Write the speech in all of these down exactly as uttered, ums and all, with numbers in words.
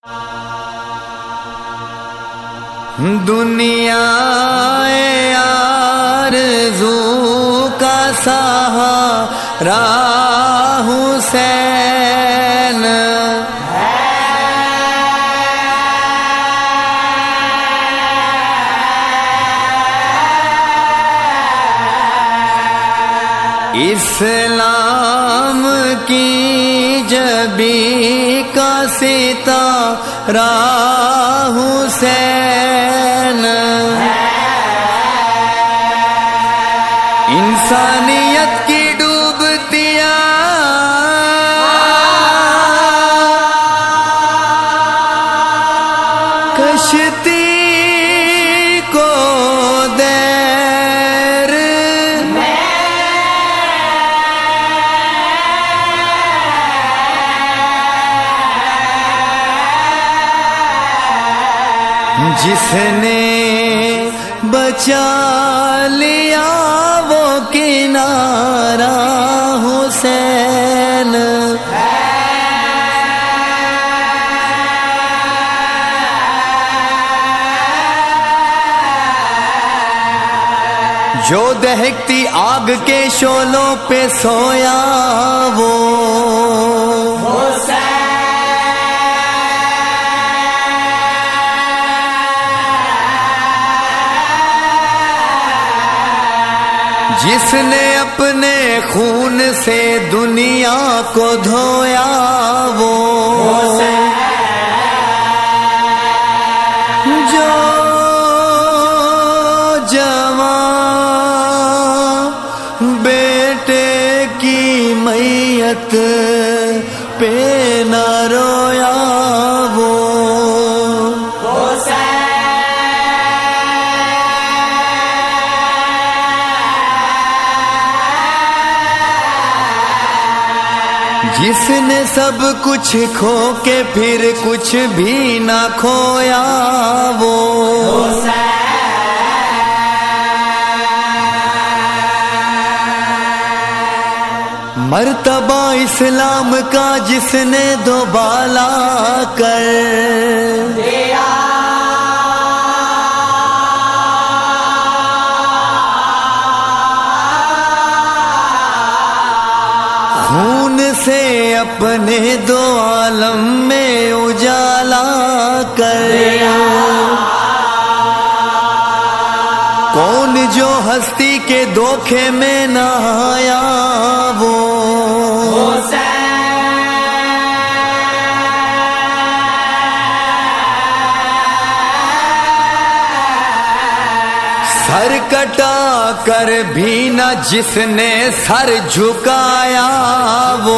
دنیا آرزو کا سہارا حسین اسلام کی جبی کا ستارہ حسین انسانیت کی ڈوبتیاں کشتی کو دیر جس نے بچا لیا وہ کنارہ حسین جو دہکتی آگ کے شعلوں پہ سویا وہ جس نے اپنے خون سے دنیا کو دھویا وہ جو جوان بیٹے کی میت پہ نہ رویا وہ جس نے سب کچھ کھو کے پھر کچھ بھی نہ کھویا وہ مرتبہ اسلام کا جس نے دوبالا کر دیا خون سے اپنے دو عالم میں اجالا کر کون جو ہستی کے دھوکے میں نہ آیا وہ سر کٹا کر بھی نہ جس نے سر جھکایا وہ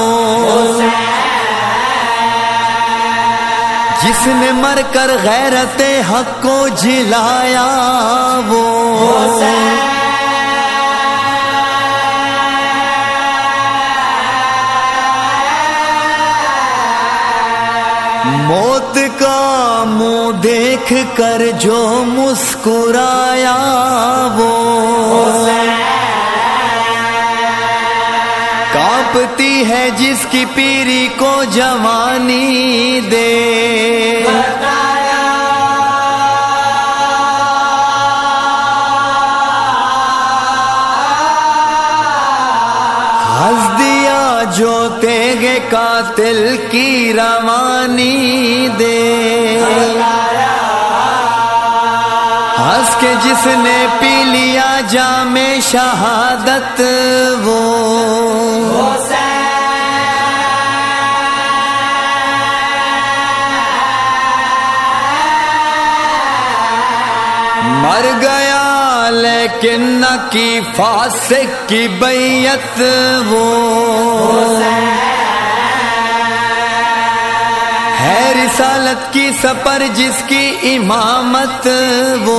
جس نے مر کر غیرت حق کو جلایا وہ موت کا منہ دیکھ کر جو مسکرایا وہ کانپتی ہے جس کی پیری کو جوانی دے ہنس دیا جو تیغ قاتل کی روانی دے ہنس کے جس نے پی لیا جام شہادت وہ مر گیا لیکن نہ کی فاسق کی بیعت وہ ہے رسالت کی سپر جس کی امامت وہ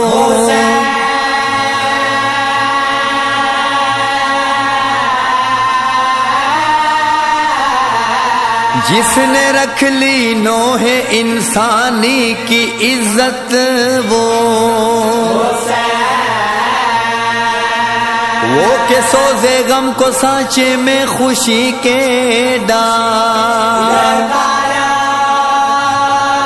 جس نے رکھ لی نوح انسانی کی عزت وہ وہ کہ سوزے غم کو سانچے میں خوشی کے ڈال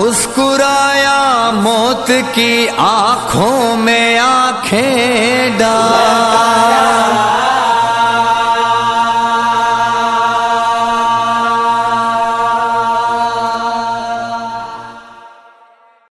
مسکرایا موت کی آنکھوں میں آنکھیں ڈال.